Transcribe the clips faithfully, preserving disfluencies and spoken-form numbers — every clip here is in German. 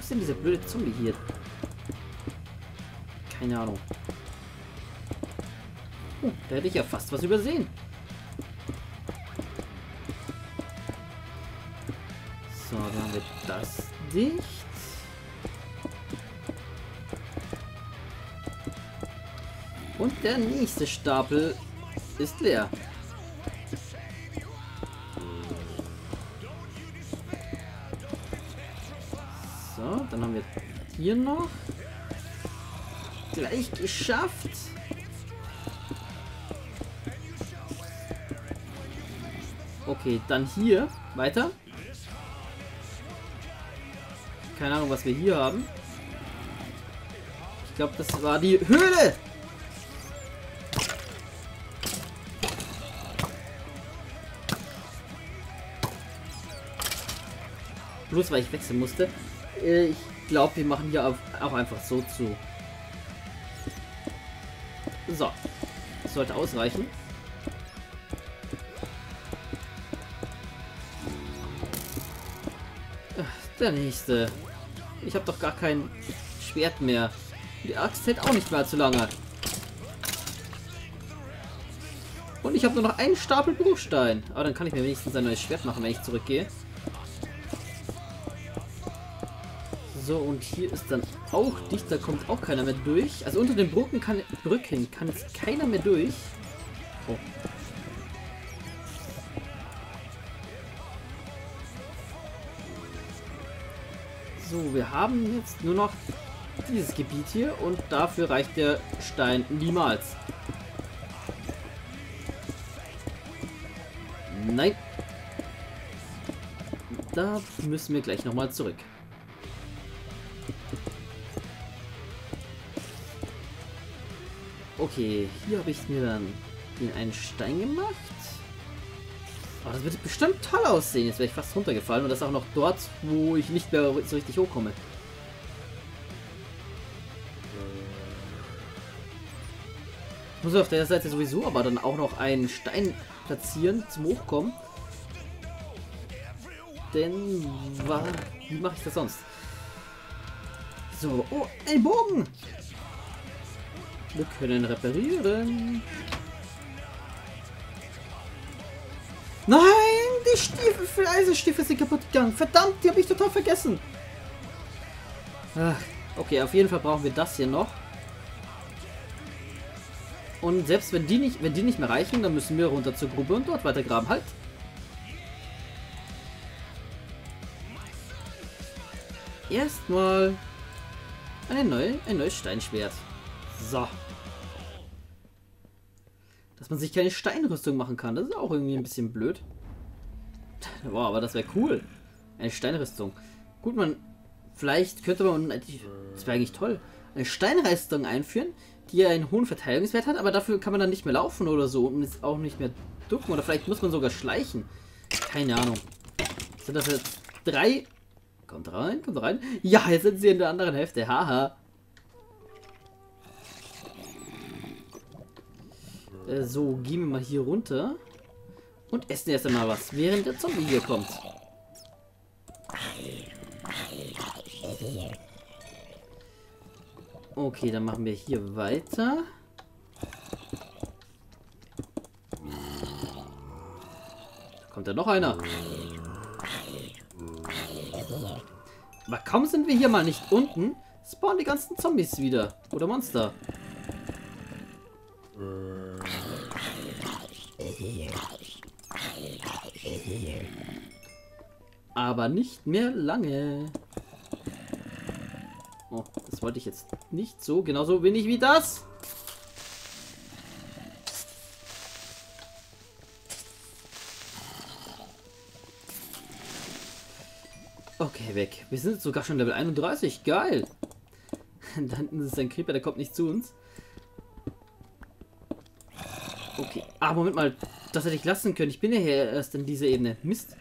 ist denn dieser blöde Zombie hier? Keine Ahnung. Oh, da hätte ich ja fast was übersehen. So, dann haben wir das dicht. Und der nächste Stapel ist leer. So, dann haben wir hier noch. Gleich geschafft. Okay, dann hier weiter. Keine Ahnung, was wir hier haben. Ich glaube, das war die Höhle. Bloß weil ich wechseln musste. Ich glaube, wir machen hier auch einfach so zu. So. Das sollte ausreichen. Ach, der nächste. Ich habe doch gar kein Schwert mehr. Die Axt hält auch nicht mehr allzu lange. Und ich habe nur noch einen Stapel Bruchstein. Aber dann kann ich mir wenigstens ein neues Schwert machen, wenn ich zurückgehe. So, und hier ist dann auch dicht, da kommt auch keiner mehr durch. Also unter den Brücken kann, Brücken kann jetzt keiner mehr durch. Oh. So, wir haben jetzt nur noch dieses Gebiet hier und dafür reicht der Stein niemals. Nein. Da müssen wir gleich nochmal zurück. Okay, hier habe ich mir dann den einen Stein gemacht. Oh, das wird bestimmt toll aussehen. Jetzt wäre ich fast runtergefallen und das auch noch dort, wo ich nicht mehr so richtig hochkomme. Ich muss auf der Seite sowieso aber dann auch noch einen Stein platzieren zum Hochkommen. Denn, wie mache ich das sonst? So, oh, ein Bogen! Wir können reparieren. Nein, die Stiefel für Eisenstiefel sind kaputt gegangen. Verdammt, die habe ich total vergessen. Ach, okay, auf jeden Fall brauchen wir das hier noch. Und selbst wenn die nicht, wenn die nicht mehr reichen, dann müssen wir runter zur Grube und dort weiter graben. Halt. Erstmal eine neue, ein neues Steinschwert. So. Dass man sich keine Steinrüstung machen kann, das ist auch irgendwie ein bisschen blöd. Wow, aber das wäre cool. Eine Steinrüstung. Gut, man, vielleicht könnte man, das wäre eigentlich toll, eine Steinrüstung einführen, die einen hohen Verteidigungswert hat, aber dafür kann man dann nicht mehr laufen oder so und ist auch nicht mehr ducken. Oder vielleicht muss man sogar schleichen. Keine Ahnung. Sind das jetzt drei? Kommt rein, kommt rein. Ja, jetzt sind sie in der anderen Hälfte. Haha. So, gehen wir mal hier runter und essen erst einmal was, während der Zombie hier kommt. Okay, dann machen wir hier weiter. Da kommt ja noch einer. Aber kaum sind wir hier mal nicht unten, spawnen die ganzen Zombies wieder. Oder Monster. Aber nicht mehr lange. Oh, das wollte ich jetzt nicht so. Genauso wenig wie das. Okay, weg. Wir sind sogar schon Level einunddreißig. Geil. Da hinten ist ein Creeper, der kommt nicht zu uns. Okay. Ah, Moment mal. Das hätte ich lassen können. Ich bin ja hier erst in dieser Ebene. Mist.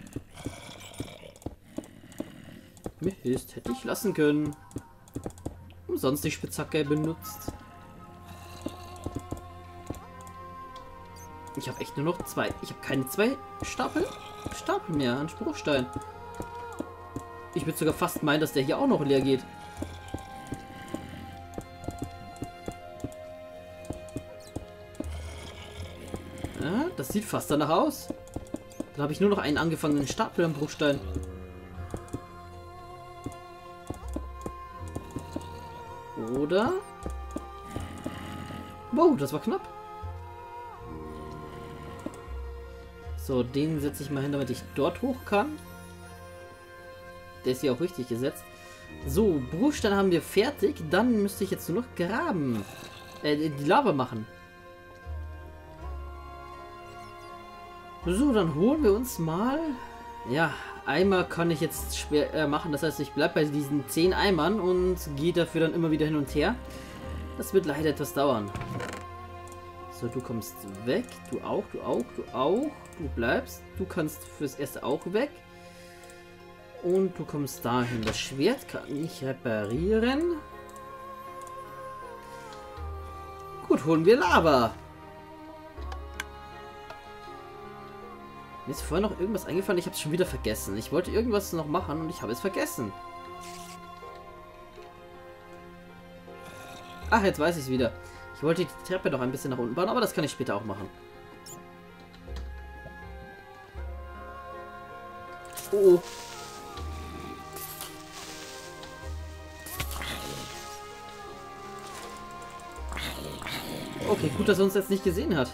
Mist, hätte ich lassen können. Umsonst die Spitzhacke benutzt. Ich habe echt nur noch zwei. Ich habe keine zwei Stapel, Stapel mehr an Bruchstein. Ich würde sogar fast meinen, dass der hier auch noch leer geht. Ja, das sieht fast danach aus. Dann habe ich nur noch einen angefangenen Stapel am Bruchstein. Oder? Wow, das war knapp. So, den setze ich mal hin, damit ich dort hoch kann. Der ist hier auch richtig gesetzt. So, Bruchstein haben wir fertig. Dann müsste ich jetzt nur noch graben. Äh, die Lava machen. So, dann holen wir uns mal... Ja, Eimer kann ich jetzt schwer äh, machen. Das heißt, ich bleibe bei diesen zehn Eimern und gehe dafür dann immer wieder hin und her. Das wird leider etwas dauern. So, du kommst weg. Du auch, du auch, du auch. Du bleibst. Du kannst fürs Erste auch weg. Und du kommst dahin. Das Schwert kann ich reparieren. Gut, holen wir Lava. Mir ist vorher noch irgendwas eingefallen. Ich habe es schon wieder vergessen. Ich wollte irgendwas noch machen und ich habe es vergessen. Ach, jetzt weiß ich es wieder. Ich wollte die Treppe noch ein bisschen nach unten bauen, aber das kann ich später auch machen. Oh, oh. Okay, gut, dass er uns jetzt nicht gesehen hat.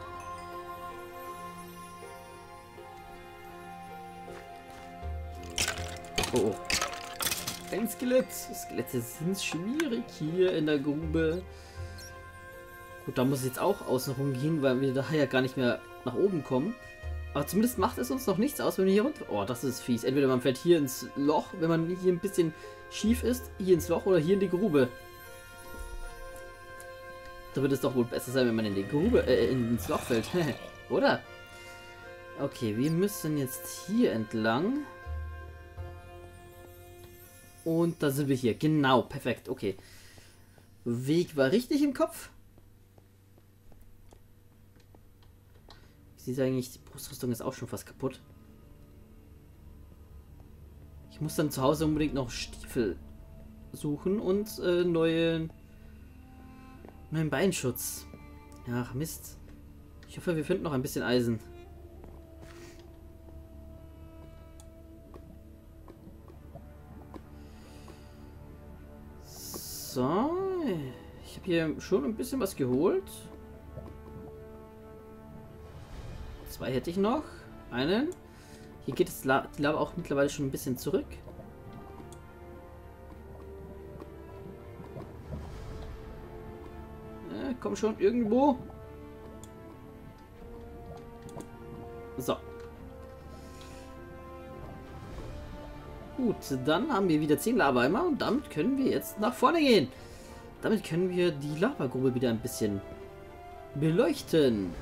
Oh, oh. Ein Skelett. Skelette sind schwierig hier in der Grube. Gut, da muss ich jetzt auch außen rum gehen, weil wir daher ja gar nicht mehr nach oben kommen. Aber zumindest macht es uns noch nichts aus, wenn wir hier runter... Oh, das ist fies. Entweder man fällt hier ins Loch, wenn man hier ein bisschen schief ist, hier ins Loch oder hier in die Grube. Da wird es doch wohl besser sein, wenn man in die Grube, äh, ins Loch fällt. Oder? Okay, wir müssen jetzt hier entlang. Und da sind wir hier. Genau, perfekt. Okay. Weg war richtig im Kopf. Wie sieht eigentlich, die Brustrüstung ist auch schon fast kaputt. Ich muss dann zu Hause unbedingt noch Stiefel suchen und äh, neue, neuen Beinschutz. Ach, Mist. Ich hoffe, wir finden noch ein bisschen Eisen. So. Ich habe hier schon ein bisschen was geholt. Zwei hätte ich noch. Einen. Hier geht es La die Lava auch mittlerweile schon ein bisschen zurück. Ja, komm schon, irgendwo. So. Gut, dann haben wir wieder zehn Lava-Eimer und damit können wir jetzt nach vorne gehen. Damit können wir die Lavagrube wieder ein bisschen beleuchten.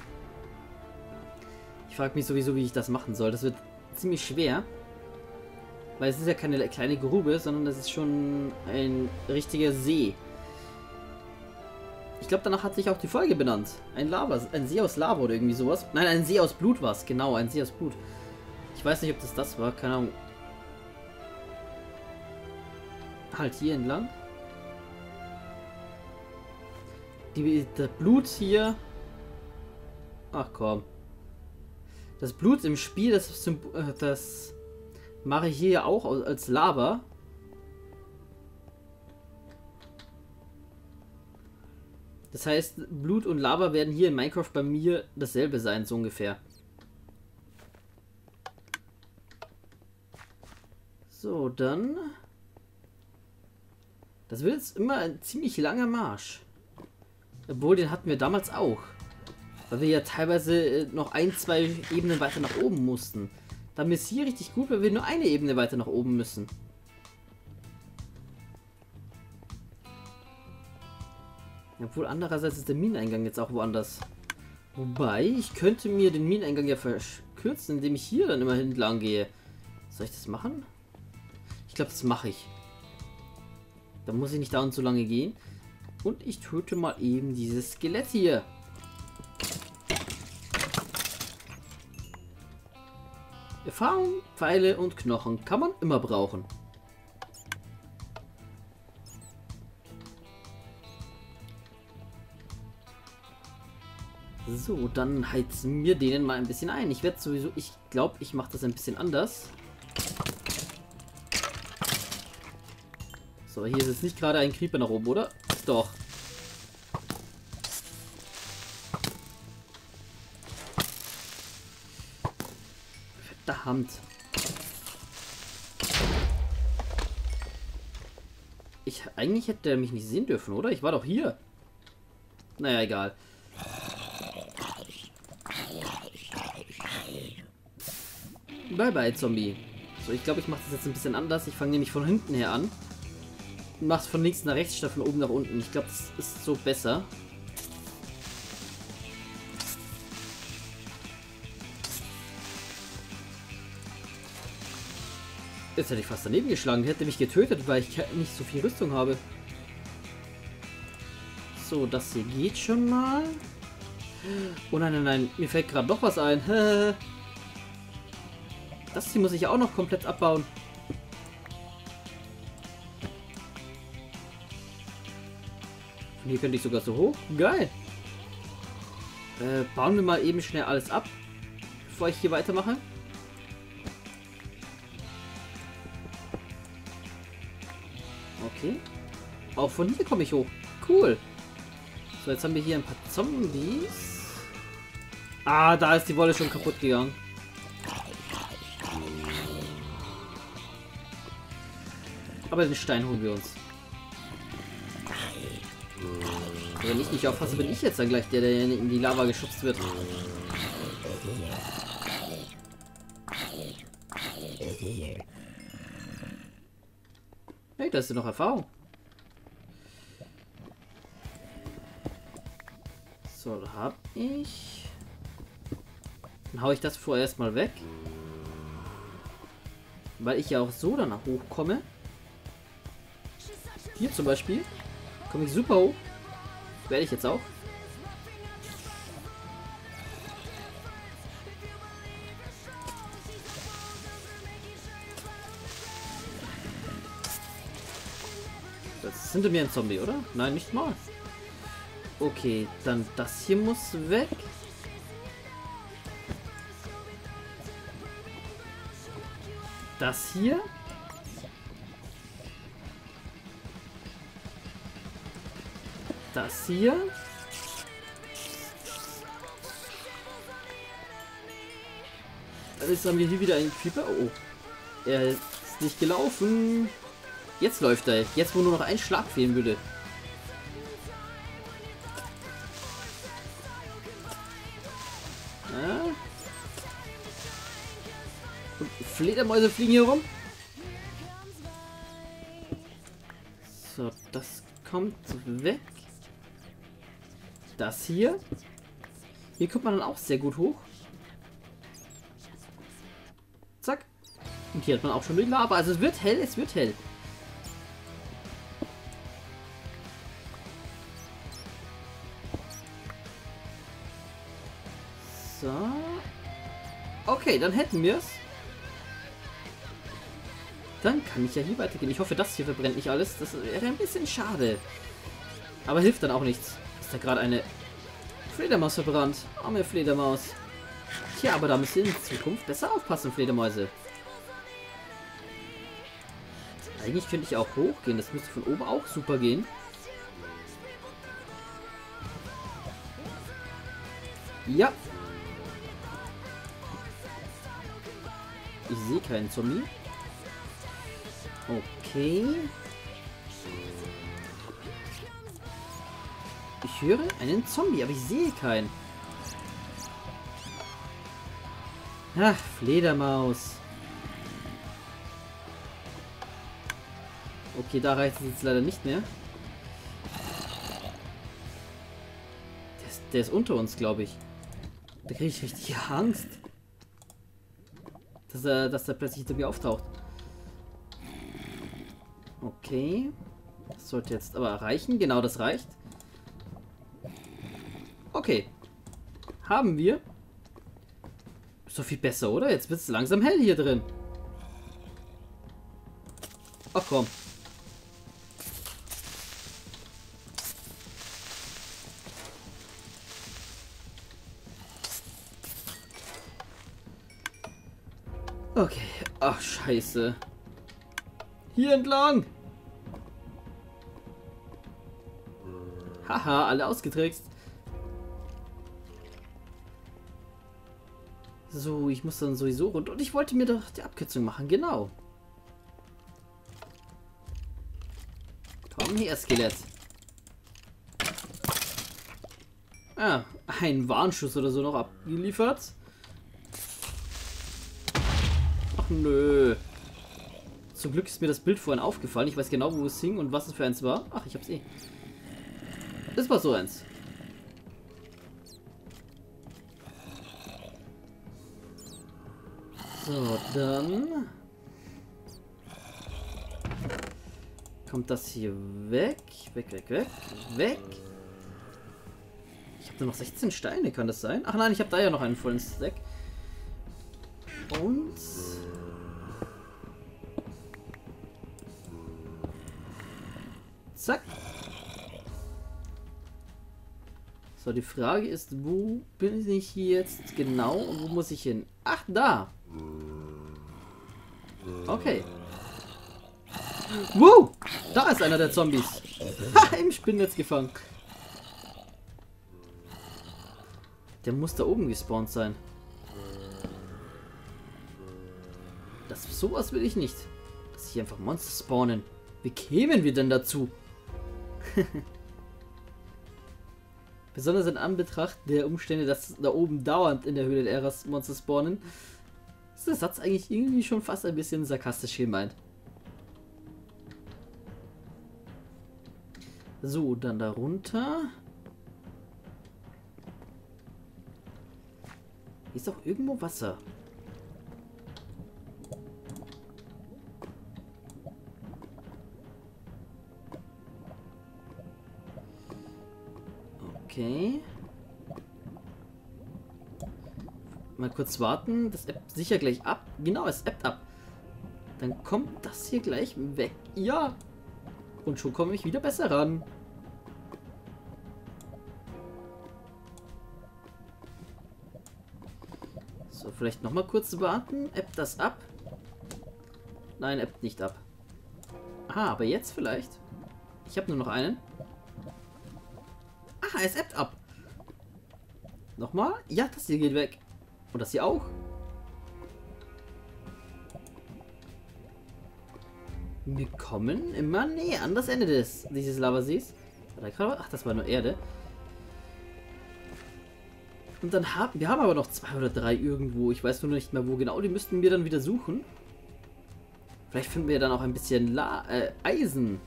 Ich frage mich sowieso, wie ich das machen soll. Das wird ziemlich schwer. Weil es ist ja keine kleine Grube, sondern das ist schon ein richtiger See. Ich glaube, danach hat sich auch die Folge benannt. Ein Lava, ein See aus Lava oder irgendwie sowas. Nein, ein See aus Blut war es. Genau, ein See aus Blut. Ich weiß nicht, ob das das war. Keine Ahnung. Halt hier entlang. Die, das Blut hier. Ach komm. Das Blut im Spiel, das, das mache ich hier auch als Lava. Das heißt, Blut und Lava werden hier in Minecraft bei mir dasselbe sein, so ungefähr. So, dann... Das wird jetzt immer ein ziemlich langer Marsch. Obwohl, den hatten wir damals auch. Weil wir ja teilweise noch ein, zwei Ebenen weiter nach oben mussten. Dann ist hier richtig gut, weil wir nur eine Ebene weiter nach oben müssen. Obwohl andererseits ist der Mineneingang jetzt auch woanders. Wobei, ich könnte mir den Mineneingang ja verkürzen, indem ich hier dann immer entlang gehe. Soll ich das machen? Ich glaube, das mache ich. Da muss ich nicht dauernd so lange gehen. Und ich töte mal eben dieses Skelett hier. Erfahrung, Pfeile und Knochen kann man immer brauchen. So, dann heizen wir denen mal ein bisschen ein. Ich werde sowieso, ich glaube, ich mache das ein bisschen anders. So, hier ist jetzt nicht gerade ein Creeper nach oben, oder? Doch. Verdammt. Ich, eigentlich hätte er mich nicht sehen dürfen, oder? Ich war doch hier. Naja, egal. Bye bye, Zombie. So, ich glaube, ich mache das jetzt ein bisschen anders. Ich fange nämlich von hinten her an. Und mache es von links nach rechts statt von oben nach unten. Ich glaube, das ist so besser. Jetzt hätte ich fast daneben geschlagen. Der hätte mich getötet, weil ich nicht so viel Rüstung habe. So, das hier geht schon mal. Oh nein, nein, nein. Mir fällt gerade noch was ein. Das hier muss ich auch noch komplett abbauen. Und hier könnte ich sogar so hoch. Geil. Äh, bauen wir mal eben schnell alles ab, bevor ich hier weitermache. Okay. Auch von hier komme ich hoch. Cool. So, jetzt haben wir hier ein paar Zombies. Ah, da ist die Wolle schon kaputt gegangen. Aber den Stein holen wir uns. Wenn ich nicht aufpasse, bin ich jetzt dann gleich der, der in die Lava geschubst wird. Hey, da ist ja noch Erfahrung. So, da hab ich. Dann hau ich das vorerst mal weg. Weil ich ja auch so danach hochkomme. Hier zum Beispiel. Komme ich super hoch. Werde ich jetzt auch. Das ist hinter mir ein Zombie, oder? Nein, nicht mal. Okay, dann das hier muss weg. Das hier. Das hier. Jetzt haben wir hier wieder einen Creeper. Oh, er ist nicht gelaufen. Jetzt läuft er. Jetzt, wo nur noch ein Schlag fehlen würde. Ja. Und Fledermäuse fliegen hier rum. So, das kommt weg. Das hier. Hier kommt man dann auch sehr gut hoch. Zack. Und hier hat man auch schon die Lava. Also es wird hell, es wird hell. So. Okay, dann hätten wir es. Dann kann ich ja hier weitergehen. Ich hoffe, das hier verbrennt nicht alles. Das wäre ein bisschen schade. Aber hilft dann auch nichts. Ist da gerade eine Fledermaus verbrannt. Arme Fledermaus. Tja, aber da müsst ihr in Zukunft besser aufpassen, Fledermäuse. Eigentlich könnte ich auch hochgehen. Das müsste von oben auch super gehen. Ja. Ich sehe keinen Zombie. Okay. Ich höre einen Zombie, aber ich sehe keinen. Ach, Fledermaus. Okay, da reicht es jetzt leider nicht mehr. Der ist, der ist unter uns, glaube ich. Da kriege ich richtig Angst. Dass er, dass er plötzlich hinter mir auftaucht. Okay. Das sollte jetzt aber reichen. Genau, das reicht. Okay. Haben wir. So viel besser, oder? Jetzt wird es langsam hell hier drin. Ach komm. Okay. Ach, scheiße. Hier entlang. Haha, alle ausgetrickst. So, ich muss dann sowieso runter. Und ich wollte mir doch die Abkürzung machen, genau. Komm her, Skelett. Ah, ein Warnschuss oder so noch abgeliefert. Ach nö. Zum Glück ist mir das Bild vorhin aufgefallen. Ich weiß genau, wo es hing und was es für eins war. Ach, ich hab's eh. Das war so eins. So, dann kommt das hier weg. Weg, weg, weg, weg. Ich habe nur noch sechzehn Steine, kann das sein? Ach nein, ich habe da ja noch einen vollen Stack. Und... zack. So, die Frage ist, wo bin ich hier jetzt genau und wo muss ich hin? Ach, da. Okay. Wow, da ist einer der Zombies. Ha, im Spinnennetz gefangen. Der muss da oben gespawnt sein. Das sowas will ich nicht. Dass hier einfach Monster spawnen. Wie kämen wir denn dazu? Besonders in Anbetracht der Umstände, dass da oben dauernd in der Höhle der Eras Monster spawnen, ist der Satz eigentlich irgendwie schon fast ein bisschen sarkastisch gemeint. So, dann darunter. Hier ist doch irgendwo Wasser. Okay. Mal kurz warten. Das ebbt sicher gleich ab. Genau, es ebbt ab. Dann kommt das hier gleich weg. Ja. Und schon komme ich wieder besser ran. So, vielleicht noch mal kurz warten. Ebbt das ab? Nein, ebbt nicht ab. Ah, aber jetzt vielleicht. Ich habe nur noch einen. Ah, es ebbt ab. Nochmal? Ja, das hier geht weg. Und das hier auch. Wir kommen immer näher an das Ende des dieses Lavasees. Ach, das war nur Erde. Und dann haben wir haben aber noch zwei oder drei irgendwo. Ich weiß nur nicht mehr wo genau. Die müssten wir dann wieder suchen. Vielleicht finden wir dann auch ein bisschen La äh, Eisen.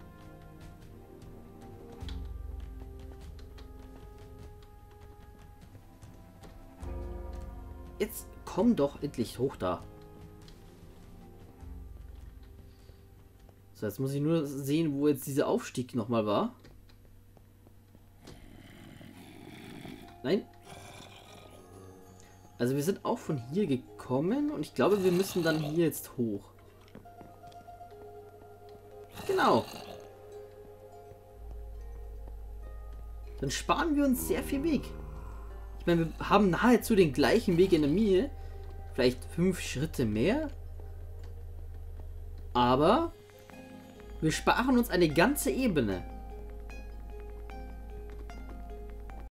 Jetzt komm doch endlich hoch da. So, jetzt muss ich nur sehen, wo jetzt dieser Aufstieg nochmal war. Nein. Also wir sind auch von hier gekommen und ich glaube, wir müssen dann hier jetzt hoch. Genau. Dann sparen wir uns sehr viel Weg. Ich meine, wir haben nahezu den gleichen Weg in der Mine. Vielleicht fünf Schritte mehr. Aber wir sparen uns eine ganze Ebene.